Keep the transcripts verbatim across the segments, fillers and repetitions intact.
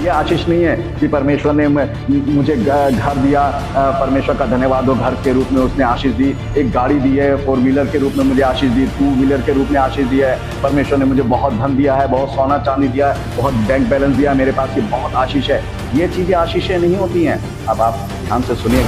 ये आशीष नहीं है कि परमेश्वर ने मुझे घर दिया, परमेश्वर का धन्यवाद हो, घर के रूप में उसने आशीष दी। एक गाड़ी दी है, फोर व्हीलर के रूप में मुझे आशीष दी, टू व्हीलर के रूप में आशीष दिया है। परमेश्वर ने मुझे बहुत धन दिया है, बहुत सोना चांदी दिया है, बहुत बैंक बैलेंस दिया है मेरे पास, ये बहुत आशीष है। ये चीजें आशीषें नहीं होती हैं। अब आप ध्यान से सुनिए।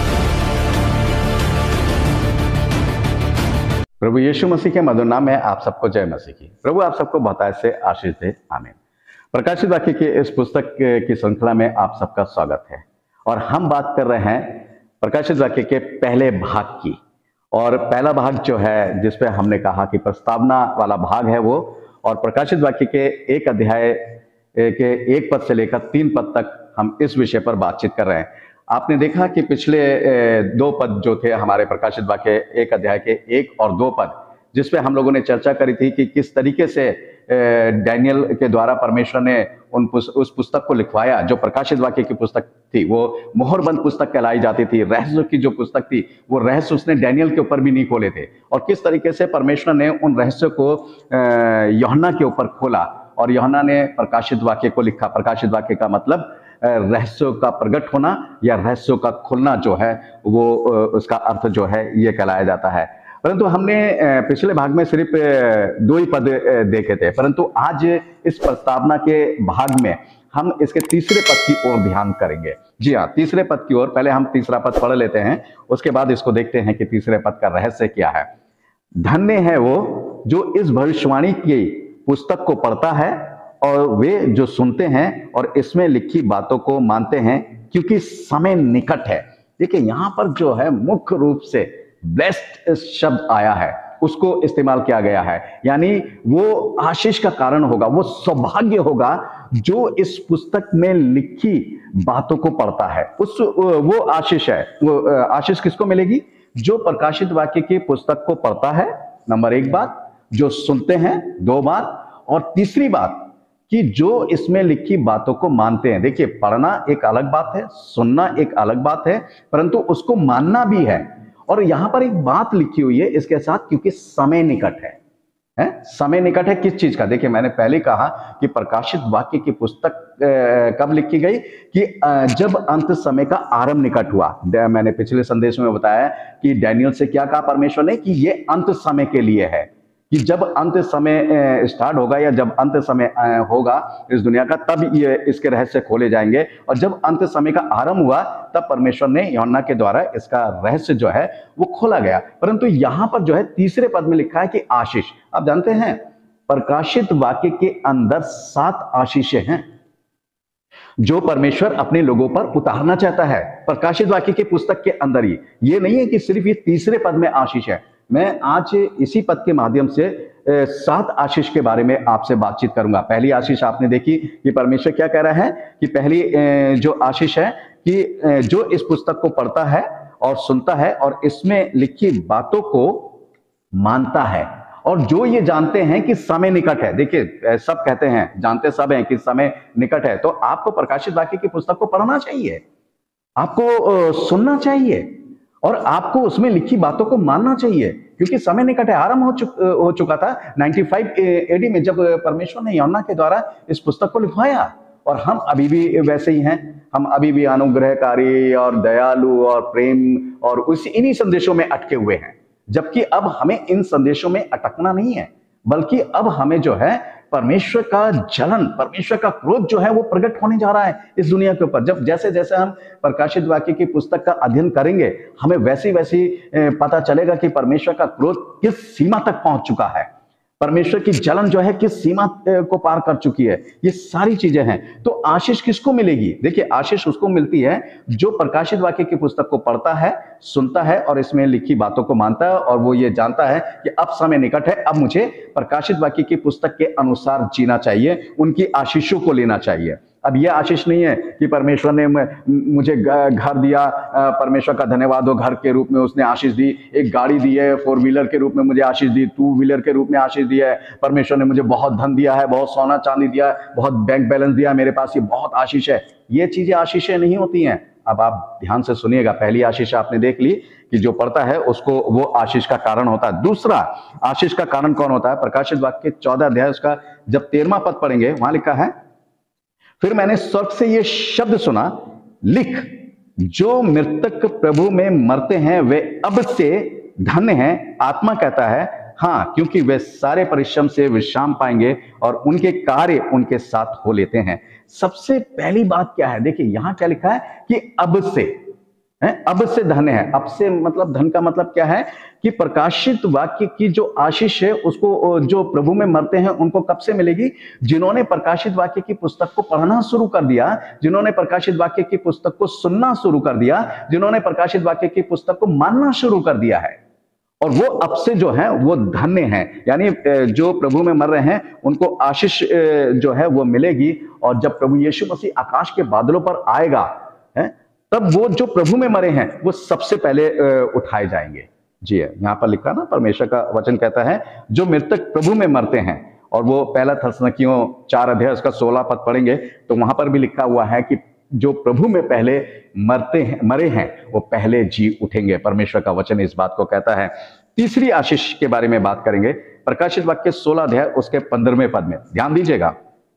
प्रभु यीशु मसीह के मधुर नाम में आप सबको जय मसीह की। प्रभु आप सबको बहुतायत से आशीष दे, आमीन। प्रकाशित वाक्य की इस पुस्तक की श्रृंखला में आप सबका स्वागत है और हम बात कर रहे हैं प्रकाशित वाक्य के पहले भाग की। और पहला भाग जो है जिसपे हमने कहा कि प्रस्तावना वाला भाग है वो, और प्रकाशित वाक्य के एक अध्याय के एक पद से लेकर तीन पद तक हम इस विषय पर बातचीत कर रहे हैं। आपने देखा कि पिछले दो पद जो थे हमारे प्रकाशित वाक्य एक अध्याय के एक और दो पद, जिसपे हम लोगों ने चर्चा करी थी कि किस तरीके से डैनियल के द्वारा परमेश्वर ने उन उस पुस्तक को लिखवाया जो प्रकाशित वाक्य की पुस्तक थी। वो मोहरबंद पुस्तक कहलाई जाती थी। रहस्य की जो पुस्तक थी वो रहस्य उसने डैनियल के ऊपर भी नहीं खोले थे, और किस तरीके से परमेश्वर ने उन रहस्यों को यूहन्ना के ऊपर खोला और यूहन्ना ने प्रकाशित वाक्य को लिखा। प्रकाशित वाक्य का मतलब रहस्यों का प्रकट होना या रहस्यों का खुलना जो है वो उसका अर्थ जो है ये कहलाया जाता है। परंतु हमने पिछले भाग में सिर्फ दो ही पद देखे थे, परंतु आज इस प्रस्तावना के भाग में हम इसके तीसरे पद की ओर ध्यान करेंगे। जी हाँ, तीसरे पद की ओर। पहले हम तीसरा पद पढ़ लेते हैं, उसके बाद इसको देखते हैं कि तीसरे पद का रहस्य क्या है। धन्य है वो जो इस भविष्यवाणी की पुस्तक को पढ़ता है और वे जो सुनते हैं और इसमें लिखी बातों को मानते हैं, क्योंकि समय निकट है। देखिए यहाँ पर जो है मुख्य रूप से ब्लेस्ड शब्द आया है, उसको इस्तेमाल किया गया है। यानी वो आशीष का कारण होगा, वो सौभाग्य होगा जो इस पुस्तक में लिखी बातों को पढ़ता है। उस वो आशीष है। वो आशीष किसको मिलेगी? जो प्रकाशित वाक्य की पुस्तक को पढ़ता है, नंबर एक बात, जो सुनते हैं, दो बात, और तीसरी बात कि जो इसमें लिखी बातों को मानते हैं। देखिए, पढ़ना एक अलग बात है, सुनना एक अलग बात है, परंतु उसको मानना भी है। और यहां पर एक बात लिखी हुई है इसके साथ, क्योंकि समय निकट है, है? समय निकट है किस चीज का? देखिए, मैंने पहले कहा कि प्रकाशित वाक्य की पुस्तक कब लिखी गई? कि जब अंत समय का आरंभ निकट हुआ। मैंने पिछले संदेश में बताया कि डैनियल से क्या कहा परमेश्वर ने कि ये अंत समय के लिए है, कि जब अंत समय स्टार्ट होगा या जब अंत समय होगा इस दुनिया का, तब ये इसके रहस्य खोले जाएंगे। और जब अंत समय का आरंभ हुआ तब परमेश्वर ने यूहन्ना के द्वारा इसका रहस्य जो है वो खोला गया। परंतु यहां पर जो है तीसरे पद में लिखा है कि आशीष। आप जानते हैं प्रकाशित वाक्य के अंदर सात आशीषें हैं जो परमेश्वर अपने लोगों पर उतारना चाहता है। प्रकाशित वाक्य की पुस्तक के अंदर ही, ये नहीं है कि सिर्फ ये तीसरे पद में आशीष है। मैं आज इसी पद के माध्यम से सात आशीष के बारे में आपसे बातचीत करूंगा। पहली आशीष आपने देखी कि परमेश्वर क्या कह रहा है कि पहली जो आशीष है कि जो इस पुस्तक को पढ़ता है और सुनता है और इसमें लिखी बातों को मानता है, और जो ये जानते हैं कि समय निकट है। देखिए, सब कहते हैं, जानते सब हैं कि समय निकट है, तो आपको प्रकाशित वाक्य की पुस्तक को पढ़ना चाहिए, आपको सुनना चाहिए और आपको उसमें लिखी बातों को मानना चाहिए, क्योंकि समय निकट है। आरंभ हो, चुक, हो चुका था पचानवे एडी में, जब परमेश्वर ने यूहन्ना के द्वारा इस पुस्तक को लिखवाया। और हम अभी भी वैसे ही हैं, हम अभी भी अनुग्रहकारी और दयालु और प्रेम और उस इन्हीं संदेशों में अटके हुए हैं। जबकि अब हमें इन संदेशों में अटकना नहीं है, बल्कि अब हमें जो है परमेश्वर का जलन, परमेश्वर का क्रोध जो है वो प्रकट होने जा रहा है इस दुनिया के ऊपर। जब जैसे जैसे हम प्रकाशित वाक्य की पुस्तक का अध्ययन करेंगे, हमें वैसी वैसी पता चलेगा कि परमेश्वर का क्रोध किस सीमा तक पहुंच चुका है, परमेश्वर की जलन जो है किस सीमा को पार कर चुकी है। ये सारी चीजें हैं। तो आशीष किसको मिलेगी? देखिए, आशीष उसको मिलती है जो प्रकाशित वाक्य की पुस्तक को पढ़ता है, सुनता है और इसमें लिखी बातों को मानता है, और वो ये जानता है कि अब समय निकट है, अब मुझे प्रकाशित वाक्य की पुस्तक के अनुसार जीना चाहिए, उनकी आशीषों को लेना चाहिए। अब यह आशीष नहीं है कि परमेश्वर ने मुझे घर दिया, परमेश्वर का धन्यवाद हो, घर के रूप में उसने आशीष दी। एक गाड़ी दी है, फोर व्हीलर के रूप में मुझे आशीष दी, टू व्हीलर के रूप में आशीष दी है। परमेश्वर ने मुझे बहुत धन दिया है, बहुत सोना चांदी दिया है, बहुत बैंक बैलेंस दिया मेरे पास, ये बहुत आशीष है। ये चीजें आशीषें नहीं होती हैं। अब आप ध्यान से सुनिएगा। पहली आशीष आपने देख ली कि जो पढ़ता है उसको वो आशीष का कारण होता है। दूसरा आशीष का कारण कौन होता है? प्रकाशित वाक्य चौदह अध्याय उसका जब तेरहवां पद पढ़ेंगे, वहां लिखा है, फिर मैंने स्वर्ग से यह शब्द सुना, लिख, जो मृतक प्रभु में मरते हैं वे अब से धन्य हैं। आत्मा कहता है हाँ, क्योंकि वे सारे परिश्रम से विश्राम पाएंगे और उनके कार्य उनके साथ हो लेते हैं। सबसे पहली बात क्या है, देखिए यहां क्या लिखा है कि अब से है, अब से धन्य है। अब से मतलब धन का मतलब क्या है कि प्रकाशित वाक्य की जो आशीष है उसको जो प्रभु में मरते हैं उनको कब से मिलेगी? जिन्होंने प्रकाशित वाक्य की पुस्तक को पढ़ना शुरू कर दिया, जिन्होंने प्रकाशित वाक्य की पुस्तक को सुनना शुरू कर दिया, जिन्होंने प्रकाशित वाक्य की पुस्तक को मानना शुरू कर दिया है, और वो अब से जो है वो धन्य है। यानी जो प्रभु में मर रहे हैं उनको आशीष जो है वो मिलेगी। और जब प्रभु यीशु मसीह आकाश के बादलों पर आएगा है, तब वो जो प्रभु में मरे हैं वो सबसे पहले उठाए जाएंगे। जी है, यहाँ पर लिखा ना, परमेश्वर का वचन कहता है जो मृतक प्रभु में मरते हैं, और वो पहला थस्सलुनीकियों चार अध्याय उसका सोलह पद पढ़ेंगे तो वहां पर भी लिखा हुआ है कि जो प्रभु में पहले मरते हैं मरे हैं वो पहले जी उठेंगे। परमेश्वर का वचन इस बात को कहता है। तीसरी आशीष के बारे में बात करेंगे, प्रकाशित वाक्य सोलह अध्याय उसके पंद्रहवें पद में ध्यान दीजिएगा।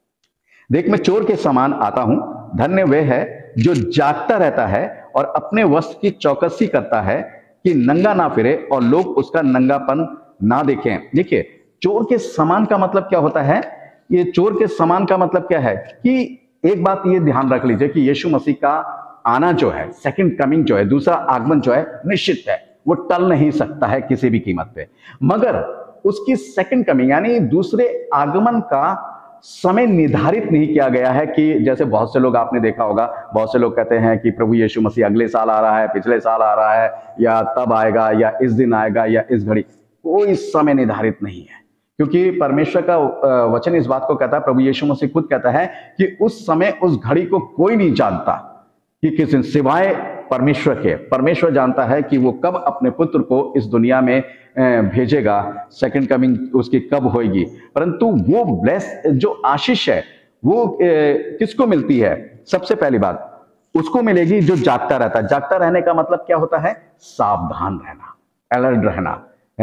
देख, मैं चोर के समान आता हूं, धन्य वे है जो जागता रहता है और अपने वस्त्र की चौकसी करता है कि नंगा ना फिरे और लोग उसका नंगापन ना देखें। देखिए, चोर के समान का मतलब क्या होता है? ये चोर के समान का मतलब क्या है कि एक बात ये ध्यान रख लीजिए कि यीशु मसीह का आना जो है, सेकंड कमिंग जो है, दूसरा आगमन जो है, निश्चित है, वो टल नहीं सकता है किसी भी कीमत पे। मगर उसकी सेकंड कमिंग यानी दूसरे आगमन का समय निर्धारित नहीं किया गया है कि जैसे बहुत से लोग आपने देखा होगा, बहुत से लोग कहते हैं कि प्रभु यीशु मसीह अगले साल आ रहा है, पिछले साल आ रहा है, या तब आएगा, या इस दिन आएगा, या इस घड़ी। कोई समय निर्धारित नहीं है, क्योंकि परमेश्वर का वचन इस बात को कहता है, प्रभु यीशु मसीह खुद कहता है कि उस समय उस घड़ी को कोई नहीं जानता कि किस दिन, सिवाय परमेश्वर के। परमेश्वर जानता है कि वो कब अपने पुत्र को इस दुनिया में भेजेगा, सेकंड कमिंग उसकी कब होगी। परंतु वो ब्लेस जो आशीष है वो किसको मिलती है? सबसे पहली बात उसको मिलेगी जो जागता रहता है। जागता रहने का मतलब क्या होता है? सावधान रहना, अलर्ट रहना।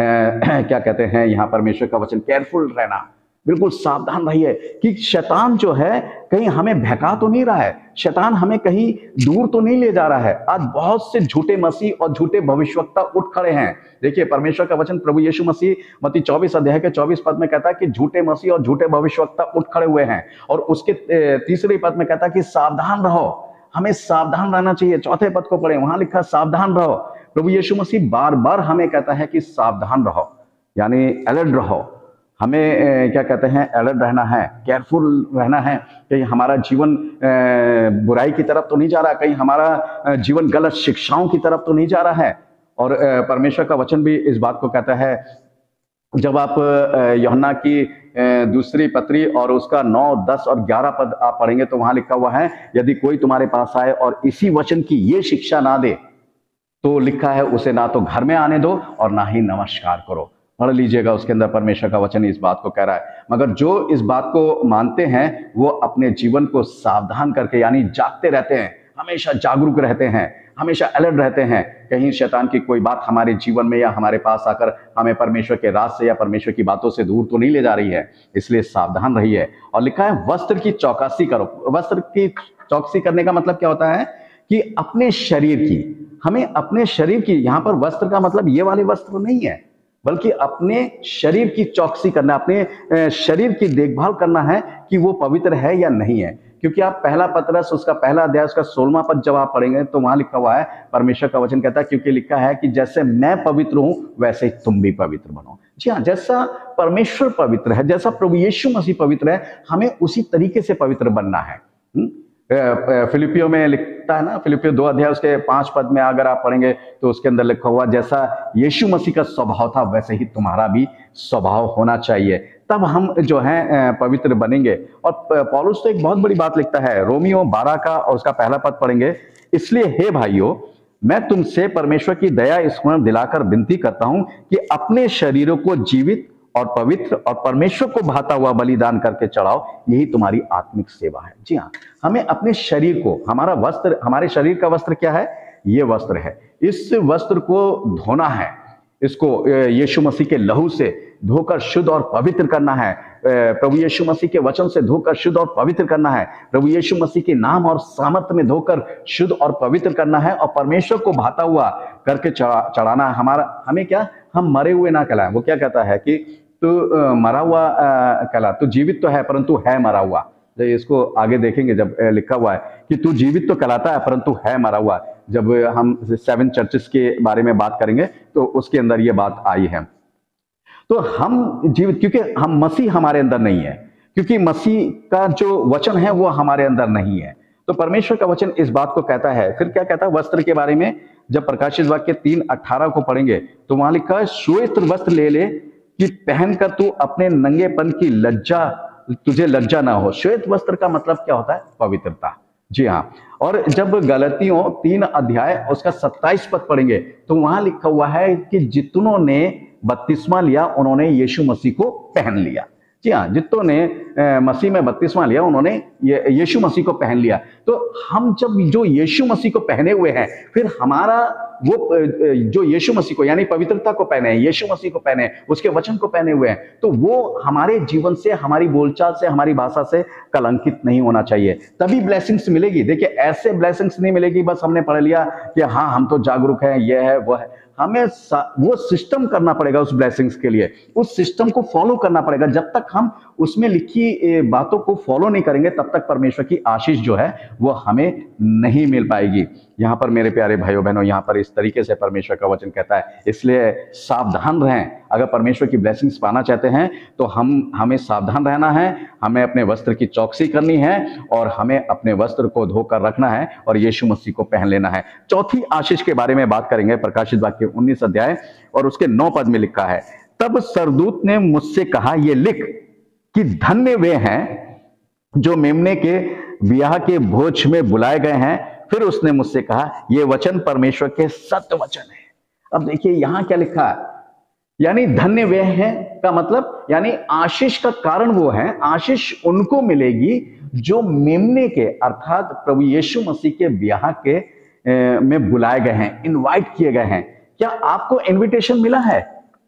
क्या कहते हैं यहाँ परमेश्वर का वचन, केयरफुल रहना। बिल्कुल सावधान रहिए कि शैतान जो है कहीं हमें बहका तो नहीं रहा है, शैतान हमें कहीं दूर तो नहीं ले जा रहा है। आज बहुत से झूठे मसीह और झूठे भविष्यवक्ता उठ खड़े हैं। देखिए, परमेश्वर का वचन प्रभु यीशु मसीह मत्ती चौबीस अध्याय के चौबीस पद में कहता है कि झूठे मसीह और झूठे भविष्यवक्ता उठ खड़े हुए हैं, और उसके तीसरे पद में कहता है कि सावधान रहो। हमें सावधान रहना चाहिए। चौथे पद को पढ़े, वहां लिखा सावधान रहो। प्रभु यीशु मसीह बार बार हमें कहता है कि सावधान रहो, यानी अलर्ट रहो। हमें क्या कहते हैं, अलर्ट रहना है, केयरफुल रहना है। कहीं हमारा जीवन बुराई की तरफ तो नहीं जा रहा, कहीं हमारा जीवन गलत शिक्षाओं की तरफ तो नहीं जा रहा है। और परमेश्वर का वचन भी इस बात को कहता है, जब आप यूहन्ना की दूसरी पत्री और उसका नौ, दस और ग्यारह पद आप पढ़ेंगे तो वहां लिखा हुआ है, यदि कोई तुम्हारे पास आए और इसी वचन की ये शिक्षा ना दे तो लिखा है उसे ना तो घर में आने दो और ना ही नमस्कार करो। पढ़ लीजिएगा, उसके अंदर परमेश्वर का वचन इस बात को कह रहा है। मगर जो इस बात को मानते हैं वो अपने जीवन को सावधान करके यानी जागते रहते हैं, हमेशा जागरूक रहते हैं, हमेशा अलर्ट रहते हैं। कहीं शैतान की कोई बात हमारे जीवन में या हमारे पास आकर हमें परमेश्वर के राज से या परमेश्वर की बातों से दूर तो नहीं ले जा रही है, इसलिए सावधान रहिए। और लिखा है वस्त्र की चौकसी करो। वस्त्र की चौकसी करने का मतलब क्या होता है कि अपने शरीर की, हमें अपने शरीर की, यहाँ पर वस्त्र का मतलब ये वाले वस्त्र नहीं है, बल्कि अपने शरीर की चौकसी करना, अपने शरीर की देखभाल करना है कि वो पवित्र है या नहीं है। क्योंकि आप पहला पतरस उसका पहला अध्याय उसका सोलहवां पद जब आप पढ़ेंगे तो वहां लिखा हुआ है, परमेश्वर का वचन कहता है, क्योंकि लिखा है कि जैसे मैं पवित्र हूं वैसे ही तुम भी पवित्र बनो। जी हाँ, जैसा परमेश्वर पवित्र है, जैसा प्रभु यीशु मसीह पवित्र है, हमें उसी तरीके से पवित्र बनना है। फिलिपियो में लिखता है ना, फिलिपियो दो अध्याय उसके पांच पद में अगर आप पढ़ेंगे तो उसके अंदर लिखा हुआ, जैसा यीशु मसीह का स्वभाव था वैसे ही तुम्हारा भी स्वभाव होना चाहिए, तब हम जो है पवित्र बनेंगे। और पौलुस तो एक बहुत बड़ी बात लिखता है, रोमियो बारह का और उसका पहला पद पढ़ेंगे, इसलिए हे भाइयों, मैं तुमसे परमेश्वर की दया स्मरण दिलाकर विनती करता हूं कि अपने शरीरों को जीवित और पवित्र और परमेश्वर को भाता हुआ बलिदान करके चढ़ाओ, यही तुम्हारी आत्मिक सेवा है। जी हाँ, हमें अपने शरीर को, हमारा वस्त्र, हमारे शरीर का वस्त्र क्या है? ये वस्त्र है। इस वस्त्र को धोना है, इसको यीशु मसीह के लहू से धोकर शुद्ध और पवित्र करना है। प्रभु यीशु मसीह के वचन से धोकर शुद्ध और पवित्र करना है। प्रभु यीशु मसीह के नाम और सामर्थ्य में धोकर शुद्ध और पवित्र करना है और परमेश्वर को भाता हुआ करके चढ़ाना है। हमारा हमें क्या, हम मरे हुए ना कहलाएं। वो क्या कहता है कि तू मरा हुआ कहला, तू जीवित तो है परंतु है मरा हुआ। इसको आगे देखेंगे जब लिखा हुआ है कि तू जीवित तो कहलाता है परंतु है मरा हुआ। जब हम सेवन चर्चेस के बारे में बात करेंगे तो उसके अंदर ये बात आई है। तो हम जीवित, क्योंकि हम मसीह हमारे अंदर नहीं है, क्योंकि मसीह का जो वचन है वो हमारे अंदर नहीं है। तो परमेश्वर का वचन इस बात को कहता है। फिर क्या कहता है वस्त्र के बारे में, जब प्रकाशित वाक्य तीन अठारह को पढ़ेंगे तो वहां लिखा है श्वेत वस्त्र ले ले कि पहनकर तू अपने नंगेपन की लज्जा, तुझे लज्जा ना हो। श्वेत वस्त्र का मतलब क्या होता है? पवित्रता। जी हाँ। और जब गलतियों तीन अध्याय उसका सत्ताईस पद पढ़ेंगे तो वहां लिखा हुआ है कि जितनों ने बपतिस्मा लिया उन्होंने यीशु मसीह को पहन लिया। जी हाँ, जितनों ने मसीह में बपतिस्मा लिया उन्होंने यीशु मसीह को पहन लिया। तो हम जब जो यीशु मसीह को पहने हुए हैं, फिर हमारा वो जो यीशु मसीह को यानी पवित्रता को पहने हैं, यीशु मसीह को पहने हैं, उसके वचन को पहने हुए हैं, तो वो हमारे जीवन से, हमारी बोलचाल से, हमारी भाषा से कलंकित नहीं होना चाहिए। तभी ब्लेसिंग्स मिलेगी। देखिए, ऐसे ब्लेसिंग्स नहीं मिलेगी बस हमने पढ़ लिया कि हाँ हम तो जागरूक हैं, ये है वो है। हमें वो सिस्टम करना पड़ेगा उस ब्लेसिंग्स के लिए, उस सिस्टम को फॉलो करना पड़ेगा। जब तक हम उसमें लिखी बातों को फॉलो नहीं करेंगे तब तक परमेश्वर की आशीष जो है वो हमें नहीं मिल पाएगी। यहाँ पर मेरे प्यारे भाइयों बहनों, यहाँ पर इस तरीके से परमेश्वर का वचन कहता है, इसलिए सावधान रहें। अगर परमेश्वर की ब्लेसिंग्स पाना चाहते हैं तो हम हमें सावधान रहना है, हमें अपने वस्त्र की चौकसी करनी है और हमें अपने वस्त्र को धोकर रखना है और यीशु मसीह को पहन लेना है। चौथी आशीष के बारे में बात करेंगे। प्रकाशित वाक्य उन्नीस अध्याय और उसके नौ पद में लिखा है, तब सरदूत ने मुझसे कहा, ये लिख कि धन्य वे हैं जो मेमने के ब्याह के भोज में बुलाए गए हैं। फिर उसने मुझसे कहा, ये वचन परमेश्वर के सत्य वचन है। अब देखिए यहां क्या लिखा है, यानी धन्य वे हैं का मतलब यानी आशीष का कारण वो है, आशीष उनको मिलेगी जो मेमने के अर्थात प्रभु यीशु मसीह के ब्याह के ए, में बुलाए गए हैं, इनवाइट किए गए हैं। क्या आपको इनविटेशन मिला है?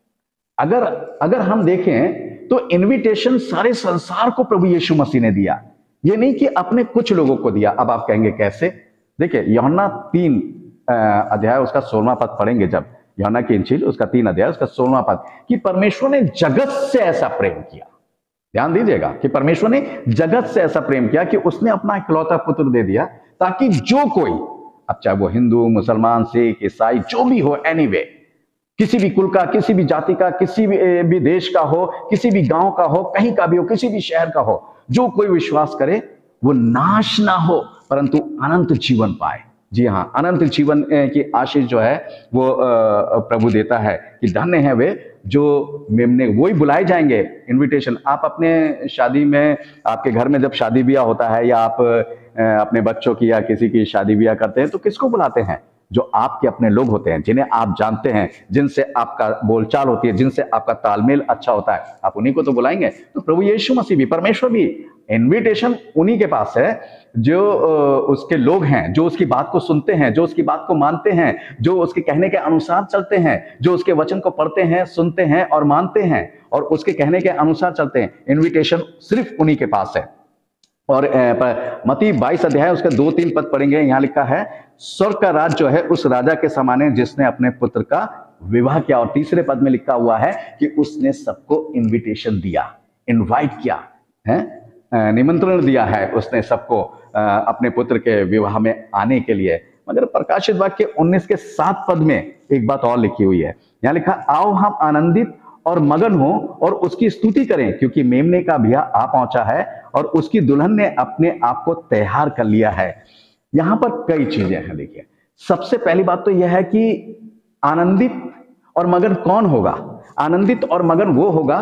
अगर अगर हम देखें तो इनविटेशन सारे संसार को प्रभु यीशु मसीह ने दिया, ये नहीं कि अपने कुछ लोगों को दिया। अब आप कहेंगे कैसे? देखिए, यूहन्ना तीन अध्याय उसका सोलहवां पद पढ़ेंगे, जब यूहन्ना की इंजील उसका तीन अध्याय उसका सोलहवां पद, कि परमेश्वर ने जगत से ऐसा प्रेम किया। ध्यान दीजिएगा कि परमेश्वर ने जगत से ऐसा प्रेम किया कि उसने अपना इकलौता पुत्र दे दिया, ताकि जो कोई, अब चाहे वो हिंदू, मुसलमान, सिख, ईसाई, जो भी हो, एनीवे, किसी भी कुल का, किसी भी जाति का, किसी भी, भी देश का हो, किसी भी गांव का हो, कहीं का भी हो, किसी भी शहर का हो, जो कोई विश्वास करे वो नाश ना हो परंतु अनंत जीवन पाए। जी हाँ, अनंत जीवन की आशीष जो है वो प्रभु देता है कि धन्य है वे जो मेमने, वही बुलाए जाएंगे। इनविटेशन, आप अपने शादी में, आपके घर में जब शादी ब्याह होता है या आप अपने बच्चों की या किसी की शादी ब्याह करते हैं तो किसको बुलाते हैं? जो आपके अपने लोग होते हैं, जिन्हें आप जानते हैं, जिनसे आपका बोलचाल होती है, जिनसे आपका तालमेल अच्छा होता है, आप उन्हीं को तो बुलाएंगे। तो प्रभु यीशु मसीह भी, परमेश्वर भी, इनविटेशन उन्हीं के पास है जो उसके लोग हैं, जो उसकी बात को सुनते हैं, जो उसकी बात को मानते हैं, जो उसके कहने के अनुसार चलते हैं, जो उसके वचन को पढ़ते हैं, सुनते हैं और मानते हैं और उसके कहने के अनुसार चलते हैं। इनविटेशन सिर्फ उन्हीं के पास है। और मत्ती बाईस अध्याय उसके दो तीन पद पढ़ेंगे, यहां लिखा है, स्वर्ग का राज जो है उस राजा के समान है जिसने अपने पुत्र का विवाह किया। और तीसरे पद में लिखा हुआ है कि उसने सबको इनविटेशन दिया, इनवाइट किया है, निमंत्रण दिया है उसने सबको अपने पुत्र के विवाह में आने के लिए। मगर प्रकाशित वाक्य उन्नीस के सात पद में एक बात और लिखी हुई है, यहां लिखा, आओ हम आनंदित और मगन हो और उसकी स्तुति करें, क्योंकि मेमने का ब्याह आ पहुंचा है और उसकी दुल्हन ने अपने आप को तैयार कर लिया है। यहां पर कई चीजें हैं। देखिए, सबसे पहली बात तो यह है कि आनंदित और मगन कौन होगा? आनंदित और मगन वो होगा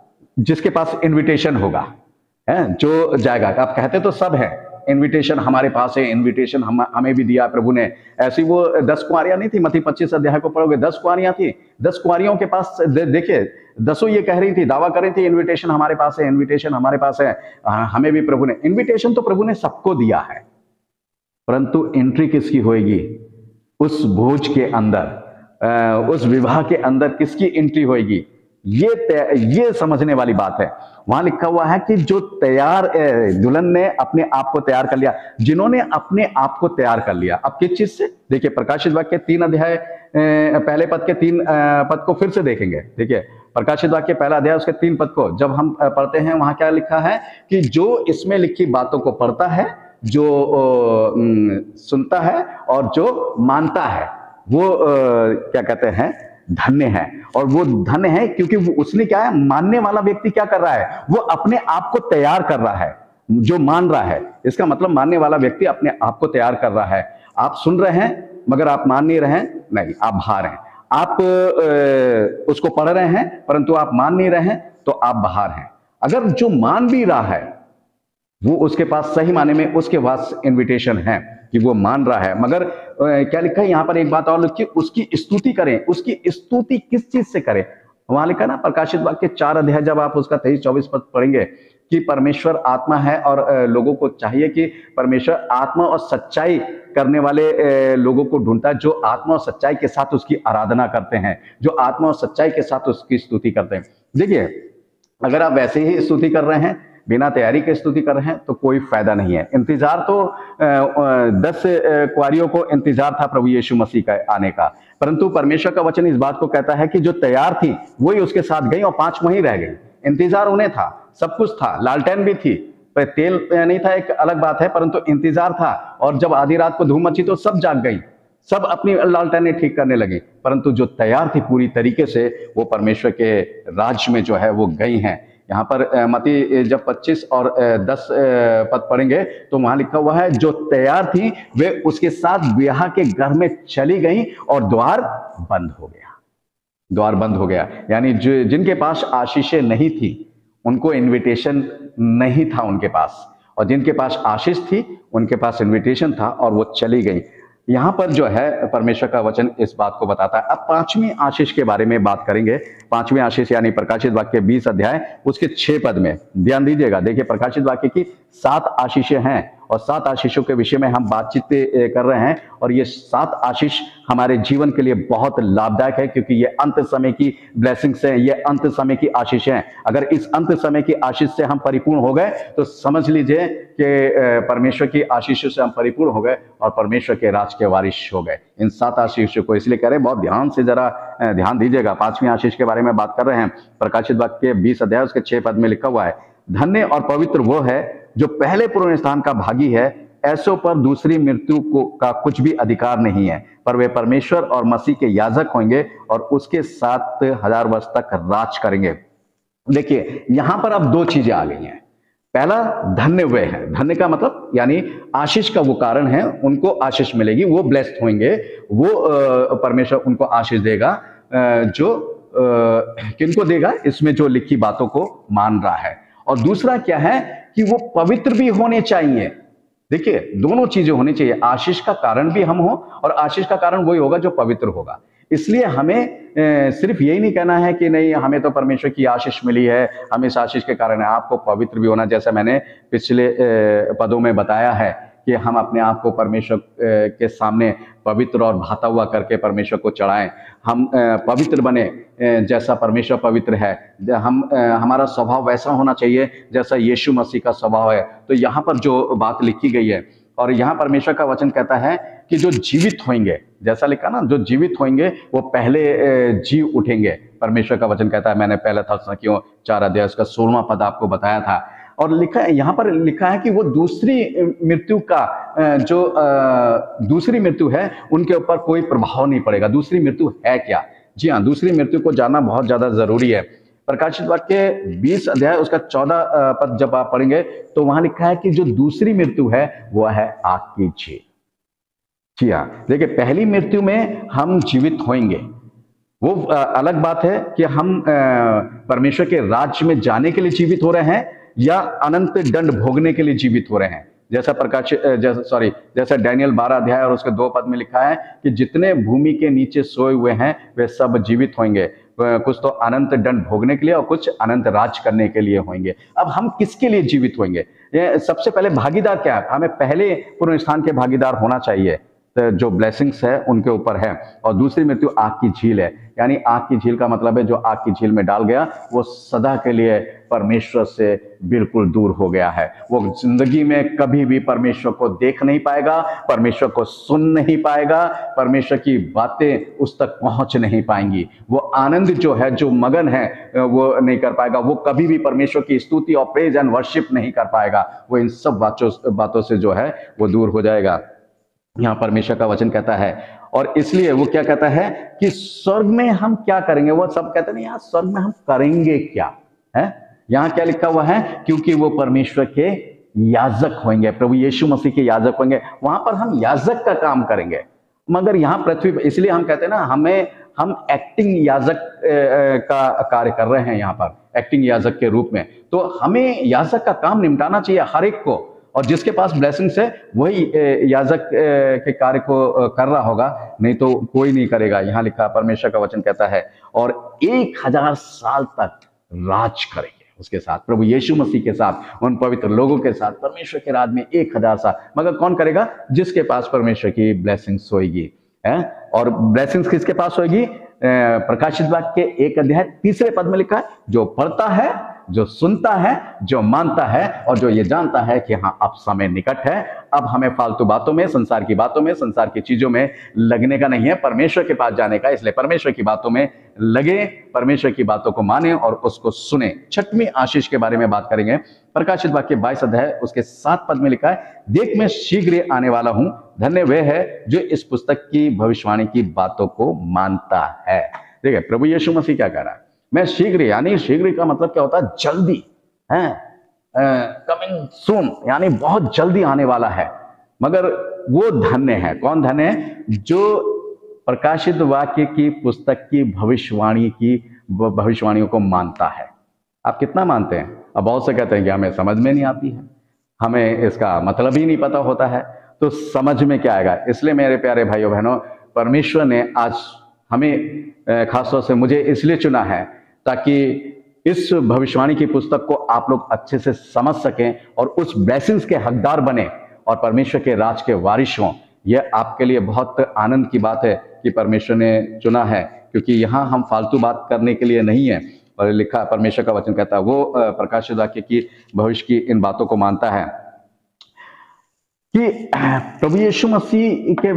जिसके पास इनविटेशन होगा, है, जो जाएगा। आप कहते तो सब है, इनविटेशन हमारे पास है, इनविटेशन हम हमें भी दिया प्रभु ने। ऐसी वो दस कुंवारियां नहीं थी, मत्ती पच्चीस अध्याय को पढ़ोगे, दस कुंवारियां थी, दस कुंवारियों के पास दे, देखिए दसों ये कह रही थी, दावा कर रही थी, इनविटेशन हमारे पास है, इनविटेशन हमारे पास है, हमें भी प्रभु ने इनविटेशन तो प्रभु ने सबको दिया है, परंतु एंट्री किसकी होगी उस भोज के अंदर? उस विवाह के अंदर किसकी एंट्री होगी, ये ये समझने वाली बात है। वहां लिखा हुआ है कि जो तैयार दुल्हन ने अपने आप को तैयार कर लिया, जिन्होंने अपने आप को तैयार कर लिया। अब किस चीज से? देखिए प्रकाशित वाक्य तीन अध्याय पहले पद के तीन पद को फिर से देखेंगे। देखिए प्रकाशित वाक्य पहला अध्याय उसके तीन पद को जब हम पढ़ते हैं, वहां क्या लिखा है कि जो इसमें लिखी बातों को पढ़ता है, जो सुनता है और जो मानता है, वो क्या कहते हैं, धन्य है। और वो धन्य है क्योंकि वो उसने क्या है, मानने वाला व्यक्ति क्या कर रहा है, वो अपने आप को तैयार कर रहा है। जो मान रहा है, इसका मतलब मानने वाला व्यक्ति अपने आप को तैयार कर रहा है। आप सुन रहे हैं मगर आप मान नहीं रहे हैं, नहीं, आप बाहर हैं। आप आ, उसको पढ़ रहे हैं परंतु आप मान नहीं रहे हैं, तो आप बाहर हैं। अगर जो मान भी रहा है, वो उसके पास सही माने में उसके पास इनविटेशन है कि वो मान रहा है, मगर क्या लिखा है यहाँ पर, एक बात और लिखी, उसकी स्तुति करें। उसकी स्तुति किस चीज से करें? वहां लिखा ना प्रकाशित वाक्य चार अध्याय जब आप उसका तेईस चौबीस पद पढ़ेंगे कि परमेश्वर आत्मा है और लोगों को चाहिए कि परमेश्वर आत्मा और सच्चाई करने वाले लोगों को ढूंढता है, जो आत्मा और सच्चाई के साथ उसकी आराधना करते हैं, जो आत्मा और सच्चाई के साथ उसकी स्तुति करते हैं। देखिए अगर आप वैसे ही स्तुति कर रहे हैं, बिना तैयारी के स्तुति कर रहे हैं, तो कोई फायदा नहीं है। इंतजार तो दस कुआरियों को इंतजार था प्रभु यीशु मसीह का आने का, परंतु परमेश्वर का वचन इस बात को कहता है कि जो तैयार थी वही उसके साथ गई और पांच वहीं रह गई। इंतजार उन्हें था, सब कुछ था, लालटेन भी थी, पर तेल नहीं था एक अलग बात है, परंतु इंतजार था। और जब आधी रात को धूम मची तो सब जाग गई, सब अपनी लालटेनें ठीक करने लगी, परंतु जो तैयार थी पूरी तरीके से, वो परमेश्वर के राज्य में जो है वो गई हैं। यहाँ पर मती जब पच्चीस और दस पद पढ़ेंगे तो वहां लिखा हुआ है, जो तैयार थी वे उसके साथ ब्याह के घर में चली गई और द्वार बंद हो गया। द्वार बंद हो गया यानी जो जिनके पास आशीषें नहीं थी, उनको इनविटेशन नहीं था उनके पास, और जिनके पास आशीष थी उनके पास इनविटेशन था और वो चली गई। यहाँ पर जो है परमेश्वर का वचन इस बात को बताता है। अब पांचवी आशीष के बारे में बात करेंगे। पांचवी आशीष यानी प्रकाशित वाक्य बीस अध्याय उसके छह पद में ध्यान दीजिएगा। देखिए प्रकाशित वाक्य की सात आशीषें हैं और सात आशीषों के विषय में हम बातचीत कर रहे हैं, और ये सात आशीष हमारे जीवन के लिए बहुत लाभदायक है, क्योंकि ये अंत समय की ब्लेसिंग्स हैं, ये अंत समय की आशीष हैं। अगर इस अंत समय की आशीष से हम परिपूर्ण हो गए तो समझ लीजिए कि परमेश्वर की आशीषों से हम परिपूर्ण हो गए और परमेश्वर के राज के वारिस हो गए। इन सात आशीषों को इसलिए कह रहे हैं, बहुत ध्यान से जरा ध्यान दीजिएगा। पांचवी आशीष के बारे में बात कर रहे हैं। प्रकाशित वाक्य बीस अध्याय उसके छह पद में लिखा हुआ है, धन्य और पवित्र वो है जो पहले पुण्य स्थान का भागी है, ऐसों पर दूसरी मृत्यु को का कुछ भी अधिकार नहीं है, पर वे परमेश्वर और मसीह के याजक होंगे और उसके साथ हजार वर्ष तक राज करेंगे। देखिए यहां पर अब दो चीजें आ गई हैं। पहला, धन्य वे है। धन्य का मतलब यानी आशीष का वो कारण है, उनको आशीष मिलेगी, वो ब्लेस्ड होंगे, वो परमेश्वर उनको आशीष देगा। जो किनको देगा? इसमें जो लिखी बातों को मान रहा है। और दूसरा क्या है कि वो पवित्र भी होने चाहिए। देखिए दोनों चीजें होनी चाहिए, आशीष का कारण भी हम हो और आशीष का कारण वही होगा जो पवित्र होगा। इसलिए हमें ए, सिर्फ यही नहीं कहना है कि नहीं हमें तो परमेश्वर की आशीष मिली है, हम इस आशीष के कारण है। आपको पवित्र भी होना, जैसा मैंने पिछले ए, पदों में बताया है कि हम अपने आप को परमेश्वर के सामने पवित्र और भाता हुआ करके परमेश्वर को चढ़ाएं। हम पवित्र बने जैसा परमेश्वर पवित्र है। हम हमारा स्वभाव वैसा होना चाहिए जैसा यीशु मसीह का स्वभाव है। तो यहाँ पर जो बात लिखी गई है, और यहाँ परमेश्वर का वचन कहता है कि जो जीवित होंगे, जैसा लिखा ना, जो जीवित होंगे वो पहले जी उठेंगे। परमेश्वर का वचन कहता है, मैंने पहले थस्सलुनीकियों चार अध्याय उसका सोलहवां पद आपको बताया था। और लिखा है यहाँ पर लिखा है कि वो दूसरी मृत्यु का जो दूसरी मृत्यु है उनके ऊपर कोई प्रभाव नहीं पड़ेगा। दूसरी मृत्यु है क्या? जी हाँ, दूसरी मृत्यु को जानना बहुत ज्यादा जरूरी है। प्रकाशित वाक्य बीस अध्याय उसका चौदह पद जब आप पढ़ेंगे तो वहां लिखा है कि जो दूसरी मृत्यु है वह है आग की झील। जी हाँ, देखिए पहली मृत्यु में हम जीवित होंगे, वो अलग बात है कि हम परमेश्वर के राज्य में जाने के लिए जीवित हो रहे हैं या अनंत दंड भोगने के लिए जीवित हो रहे हैं। जैसा प्रकाश जैसा सॉरी जैसा डैनियल बारह अध्याय और उसके दो पद में लिखा है कि जितने भूमि के नीचे सोए हुए हैं वे सब जीवित होंगे, कुछ तो अनंत दंड भोगने के लिए और कुछ अनंत राज करने के लिए होंगे। अब हम किसके लिए जीवित होंगे? ये सबसे पहले भागीदार क्या है? हमें पहले पुनरुत्थान के भागीदार होना चाहिए। जो ब्लेसिंग्स है उनके ऊपर है। और दूसरी मृत्यु आग की झील है, यानी आग की झील का मतलब है जो आग की झील में डाल गया वो सदा के लिए परमेश्वर से बिल्कुल दूर हो गया है। वो जिंदगी में कभी भी परमेश्वर को देख नहीं पाएगा, परमेश्वर को सुन नहीं पाएगा, परमेश्वर की बातें उस तक पहुंच नहीं पाएंगी। वो आनंद जो है, जो मगन है, वो नहीं कर पाएगा। वो कभी भी परमेश्वर की स्तुति और प्रेज एंड वर्शिप नहीं कर पाएगा। वो इन सब बातों बातों से जो है वो दूर हो जाएगा। यहाँ परमेश्वर का वचन कहता है, और इसलिए वो क्या कहता है कि स्वर्ग में हम क्या करेंगे। वो सब कहते हैं यहाँ स्वर्ग में हम करेंगे क्या है। यहाँ क्या लिखा हुआ है, क्योंकि वो परमेश्वर के याजक होंगे, प्रभु यीशु मसीह के याजक होंगे। वहां पर हम याजक का काम करेंगे। मगर यहाँ पृथ्वी पर, इसलिए हम कहते हैं ना, हमें हम एक्टिंग याजक का कार्य कर रहे हैं यहाँ पर, एक्टिंग याजक के रूप में। तो हमें याजक का काम निपटाना चाहिए हर एक को, और जिसके पास ब्लेसिंग्स है वही याजक के कार्य को कर रहा होगा, नहीं तो कोई नहीं करेगा। यहाँ लिखा परमेश्वर का वचन कहता है, और एक हजार साल तक राज करेंगे उसके साथ, प्रभु यीशु मसीह के साथ, उन पवित्र लोगों के साथ परमेश्वर के राज में एक हजार साल। मगर कौन करेगा? जिसके पास परमेश्वर की ब्लेसिंग्स होगी। है और ब्लेसिंग्स किसके पास होगी? प्रकाशित वाक्य के एक अध्याय तीसरे पद में लिखा है, जो पढ़ता है, जो सुनता है, जो मानता है, और जो ये जानता है कि हाँ अब समय निकट है। अब हमें फालतू बातों में, संसार की बातों में, संसार की चीजों में लगने का नहीं है, परमेश्वर के पास जाने का। इसलिए परमेश्वर की बातों में लगे, परमेश्वर की बातों को माने और उसको सुने। छठवीं आशीष के बारे में बात करेंगे। प्रकाशित वाक्य बाईस अध्याय उसके सात पद में लिखा है, देख मैं शीघ्र आने वाला हूं, धन्य वे है जो इस पुस्तक की भविष्यवाणी की बातों को मानता है। देखिए प्रभु यीशु मसीह क्या कह रहा है, मैं शीघ्र, यानी शीघ्र का मतलब क्या होता है? जल्दी है, कमिंग सून, यानी बहुत जल्दी आने वाला है। मगर वो धन्य है, कौन धन्य है? जो प्रकाशित वाक्य की पुस्तक की भविष्यवाणी की भविष्यवाणियों को मानता है। आप कितना मानते हैं? अब बहुत से कहते हैं कि हमें समझ में नहीं आती है, हमें इसका मतलब ही नहीं पता होता है। तो समझ में क्या आएगा? इसलिए मेरे प्यारे भाइयों बहनों, परमेश्वर ने आज हमें, खासतौर से मुझे इसलिए चुना है ताकि इस भविष्यवाणी की पुस्तक को आप लोग अच्छे से समझ सकें और उस ब्लेसिंग्स के हकदार बने और परमेश्वर के राज के वारिश हों। यह आपके लिए बहुत आनंद की बात है कि परमेश्वर ने चुना है, क्योंकि यहाँ हम फालतू बात करने के लिए नहीं है। और लिखा परमेश्वर का वचन कहता है, वो प्रकाशित वाक्य की भविष्य की इन बातों को मानता है कि प्रभु यीशु मसीह के,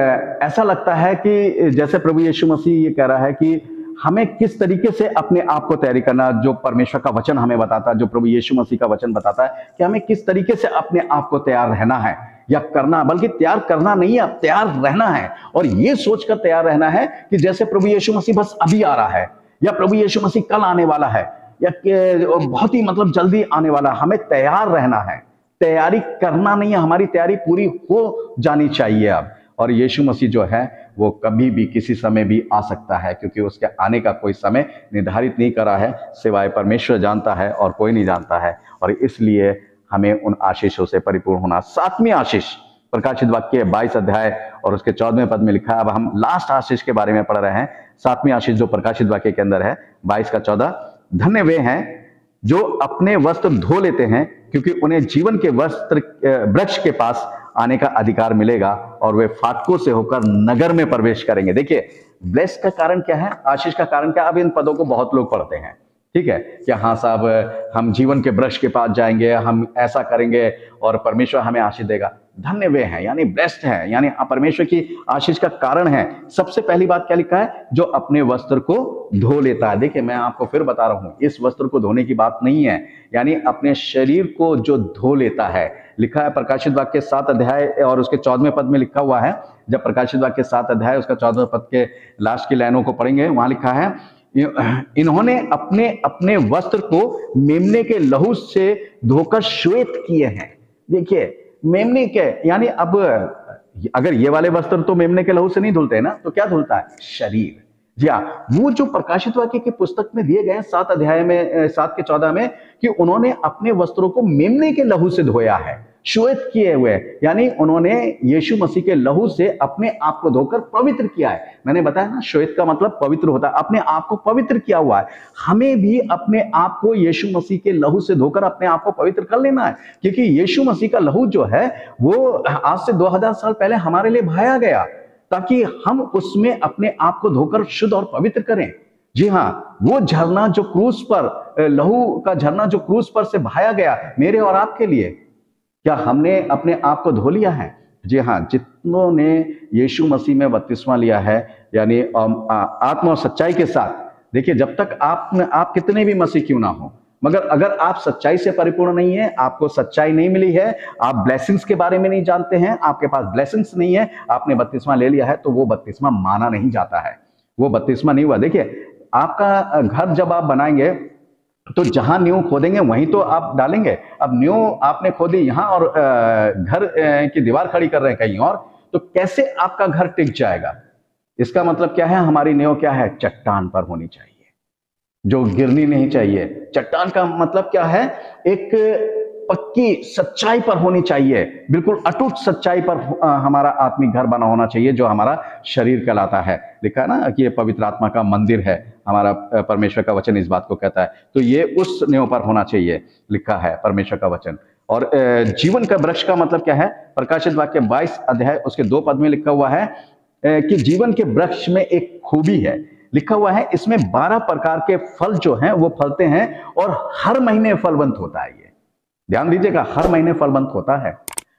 ऐसा लगता है कि जैसे प्रभु यीशु मसीह ये कह रहा है कि हमें किस तरीके से अपने आप को तैयारी करना, जो परमेश्वर का वचन हमें बताता है, जो प्रभु यीशु मसीह का वचन बताता है कि हमें किस तरीके से अपने आप को तैयार रहना है, या करना, बल्कि तैयार करना नहीं है, अब तैयार रहना है। और ये सोचकर तैयार रहना है कि जैसे प्रभु यीशु मसीह बस अभी आ रहा है, या प्रभु यीशु मसीह कल आने वाला है, या बहुत ही मतलब जल्दी आने वाला। हमें तैयार रहना है, तैयारी करना नहीं है। हमारी तैयारी पूरी हो जानी चाहिए अब। और यीशु मसीह जो है वो कभी भी किसी समय भी आ सकता है, क्योंकि उसके आने का कोई समय निर्धारित नहीं करा है, सिवाय परमेश्वर जानता है और कोई नहीं जानता है। और इसलिए हमें उन आशीषों से परिपूर्ण होना। सातवीं आशीष प्रकाशित वाक्य बाईस अध्याय और उसके चौदहवें पद में लिखा है। अब हम लास्ट आशीष के बारे में पढ़ रहे हैं। सातवीं आशीष जो प्रकाशित वाक्य के अंदर है, बाईस का चौदह, धन्य वे हैं जो अपने वस्त्र धो लेते हैं, क्योंकि उन्हें जीवन के वस्त्र वृक्ष के पास आने का अधिकार मिलेगा और वे फाटकों से होकर नगर में प्रवेश करेंगे। देखिए ब्लेस का कारण क्या है, आशीष का कारण क्या? अब इन पदों को बहुत लोग पढ़ते हैं, ठीक है, कि हाँ साहब हम जीवन के वृक्ष के पास जाएंगे, हम ऐसा करेंगे और परमेश्वर हमें आशीष देगा। धन्य वे हैं यानी ब्लेस्ड है, यानी परमेश्वर की आशीष का कारण है। सबसे पहली बात क्या लिखा है? जो अपने वस्त्र को धो लेता है। देखिए मैं आपको फिर बता रहा हूं, इस वस्त्र को धोने की बात नहीं है, यानी अपने शरीर को जो धो लेता है। लिखा है प्रकाशित वाक्य सात अध्याय और उसके चौदहवें पद में लिखा हुआ है। जब प्रकाशित वाक्य सात अध्याय उसका चौदहवें पद के लास्ट की लाइनों को पढ़ेंगे, वहां लिखा है, इन्होंने अपने अपने वस्त्र को मेमने के लहू से धोकर श्वेत किए हैं। देखिए मेमने के, यानी अब अगर ये वाले वस्त्र तो मेमने के लहू से नहीं धुलते ना, तो क्या धुलता है? शरीर। जी हाँ, वो जो प्रकाशित वाक्य की पुस्तक में दिए गए सात अध्याय में, सात के चौदह में, कि उन्होंने अपने वस्त्रों को मेमने के लहू से धोया है। श्वेत किए हुए, यानी उन्होंने यीशु मसीह के लहू से अपने आप को धोकर पवित्र किया है। मैंने बताया ना, श्वेत का मतलब पवित्र होता है, अपने आप को पवित्र किया हुआ है। हमें भी अपने आप को यीशु मसीह के लहू से धोकर अपने आप को पवित्र कर लेना है, क्योंकि यीशु मसीह का लहू जो है वो आज से दो हजार साल पहले हमारे लिए बहाया गया, ताकि हम उसमें अपने आप को धोकर शुद्ध और पवित्र करें। जी हाँ, वो झरना जो क्रूस पर, लहू का झरना जो क्रूस पर से बहाया गया मेरे और आपके लिए, क्या हमने अपने आप को धो लिया है? जी हाँ, जितनों ने यीशु मसीह में बपतिस्मा लिया है, यानी आत्मा और सच्चाई के साथ, देखिए जब तक आप आप कितने भी मसीह क्यों ना हो, मगर अगर आप सच्चाई से परिपूर्ण नहीं है, आपको सच्चाई नहीं मिली है, आप ब्लेसिंग्स के बारे में नहीं जानते हैं, आपके पास ब्लेसिंग्स नहीं है, आपने बपतिस्मा ले लिया है, तो वो बपतिस्मा माना नहीं जाता है, वो बपतिस्मा नहीं हुआ। देखिए, आपका घर जब आप बनाएंगे तो जहां नींव खोदेंगे वहीं तो आप डालेंगे। अब नींव आपने खोदी यहाँ और घर की दीवार खड़ी कर रहे हैं कहीं और, तो कैसे आपका घर टिक जाएगा? इसका मतलब क्या है? हमारी नींव क्या है? चट्टान पर होनी चाहिए, जो गिरनी नहीं चाहिए। चट्टान का मतलब क्या है? एक पक्की सच्चाई पर होनी चाहिए, बिल्कुल अटूट सच्चाई पर हमारा आत्मिक घर बना होना चाहिए, जो हमारा शरीर कहलाता है। लिखा है ना कि ये पवित्र आत्मा का मंदिर है, हमारा परमेश्वर का वचन इस बात को कहता है। तो ये उस नींव पर होना चाहिए, लिखा है परमेश्वर का वचन। और जीवन का वृक्ष का मतलब क्या है? प्रकाशित वाक्य बाईस अध्याय उसके दो पद में लिखा हुआ है कि जीवन के वृक्ष में एक खूबी है। लिखा हुआ है इसमें बारह प्रकार के फल जो हैं वो फलते हैं और हर महीने फलवंत होता है। ये ध्यान दीजिएगा, हर महीने फलवंत होता है।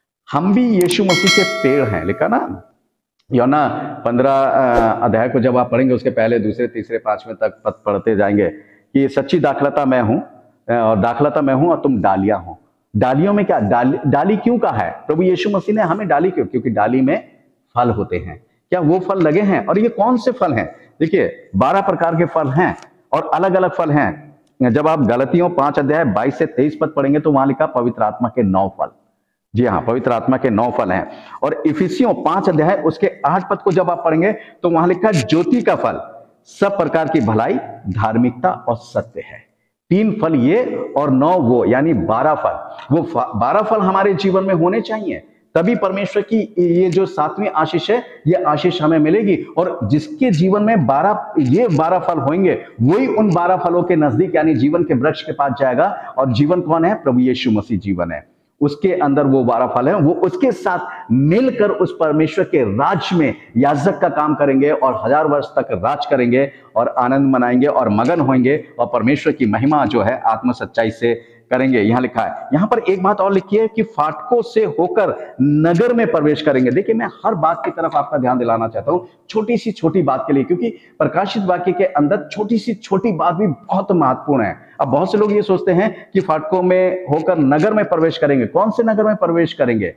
हम भी यीशु मसीह के पेड़ हैं, लिखा ना यूहन्ना पंद्रह अध्याय को जब आप पढ़ेंगे, उसके पहले दूसरे तीसरे पांचवें तक पद पढ़ते जाएंगे कि सच्ची दाखलता मैं हूं और दाखलता मैं हूं और तुम डालियां हो। डालियों में क्या? डाली, डाली क्यों कहा है प्रभु यीशु मसीह ने हमें? डाली क्यों? क्योंकि डाली में फल होते हैं। क्या वो फल लगे हैं? और ये कौन से फल हैं? देखिए, बारह प्रकार के फल हैं और अलग अलग फल हैं। जब आप गलतियों पांच अध्याय बाईस से तेईस पद पढ़ेंगे तो वहां लिखा पवित्र आत्मा के नौ फल। जी हाँ, पवित्र आत्मा के नौ फल हैं। और इफिसियों पांच अध्याय उसके आठ पद को जब आप पढ़ेंगे तो वहां लिखा ज्योति का फल, सब प्रकार की भलाई, धार्मिकता और सत्य है। तीन फल ये और नौ वो, यानी बारह फल। वो बारह फल हमारे जीवन में होने चाहिए, तभी परमेश्वर की ये जो सातवीं आशीष है, ये आशीष हमें मिलेगी। और जिसके जीवन में बारह ये बारह फल होंगे, वही उन बारह फलों के नजदीक यानी जीवन के वृक्ष के पास जाएगा। और जीवन कौन है? प्रभु यीशु मसीह जीवन है, उसके अंदर वो बारह फल है। वो उसके साथ मिलकर उस परमेश्वर के राज में याजक का काम करेंगे और हजार वर्ष तक राज करेंगे और आनंद मनाएंगे और मगन होंगे और परमेश्वर की महिमा जो है आत्म सच्चाई से करेंगे। यहां लिखा है, यहां पर एक बात और लिखी है कि फाटकों से होकर नगर में प्रवेश करेंगे। देखिए, मैं हर बात की तरफ आपका ध्यान दिलाना चाहता हूं, छोटी सी छोटी बात के लिए, क्योंकि प्रकाशित वाक्य के अंदर छोटी सी छोटी बात भी बहुत महत्वपूर्ण है। अब बहुत से लोग ये सोचते हैं कि फाटकों में होकर नगर में प्रवेश करेंगे। कौन से नगर में प्रवेश करेंगे?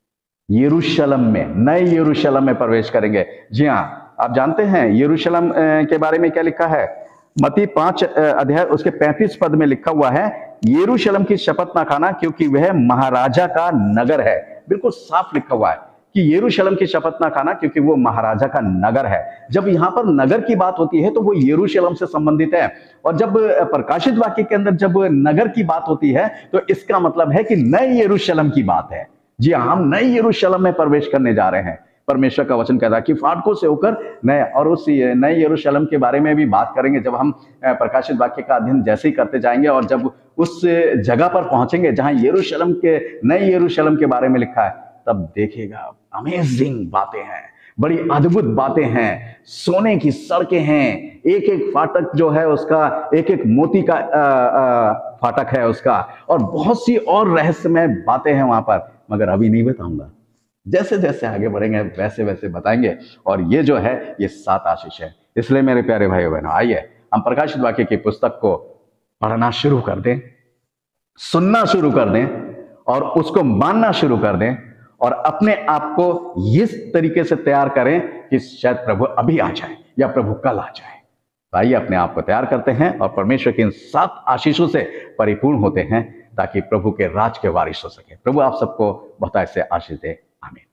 यरूशलेम में, नए यरूशलेम में प्रवेश करेंगे। जी हाँ, आप जानते हैं यरूशलेम के बारे में क्या लिखा है? मत्ती पांच अध्याय उसके पैंतीस पद में लिखा हुआ है, यरूशलेम की शपथ ना खाना क्योंकि वह महाराजा का नगर है। बिल्कुल साफ लिखा हुआ है कि यरूशलेम की शपथ ना खाना क्योंकि वो महाराजा का नगर है। जब यहाँ पर नगर की बात होती है तो वो यरूशलेम से संबंधित है। और जब प्रकाशित वाक्य के अंदर जब नगर की बात होती है तो इसका मतलब है कि नए यरूशलेम की बात है। जी हाँ, हम नए यरूशलेम में प्रवेश करने जा रहे हैं। परमेश्वर का वचन कहता है कि फाटकों से होकर नए, और उस नए यरूशलेम के बारे में भी बात करेंगे जब हम प्रकाशित वाक्य का अध्ययन जैसे ही करते जाएंगे। और जब उस जगह पर पहुंचेंगे जहां यरूशलेम के, नए यरूशलेम के बारे में लिखा है, तब देखिएगा अमेजिंग बातें हैं, बड़ी अद्भुत बातें हैं। सोने की सड़कें हैं, एक एक फाटक जो है उसका एक एक मोती का आ, आ, फाटक है उसका, और बहुत सी और रहस्यमय बातें हैं वहां पर, मगर अभी नहीं बताऊंगा। जैसे जैसे आगे बढ़ेंगे वैसे वैसे बताएंगे। और ये जो है ये सात आशीष है। इसलिए मेरे प्यारे भाइयों बहनों, आइए हम प्रकाशित वाक्य की पुस्तक को पढ़ना शुरू कर दें, सुनना शुरू कर दें और उसको मानना शुरू कर दें और अपने आप को इस तरीके से तैयार करें कि शायद प्रभु अभी आ जाए या प्रभु कल आ जाए। तो आइए अपने आप को तैयार करते हैं और परमेश्वर के इन सात आशीषों से परिपूर्ण होते हैं ताकि प्रभु के राज के वारिस हो सके। प्रभु आप सबको बहुत ऐसे आशीष दे। आमीन।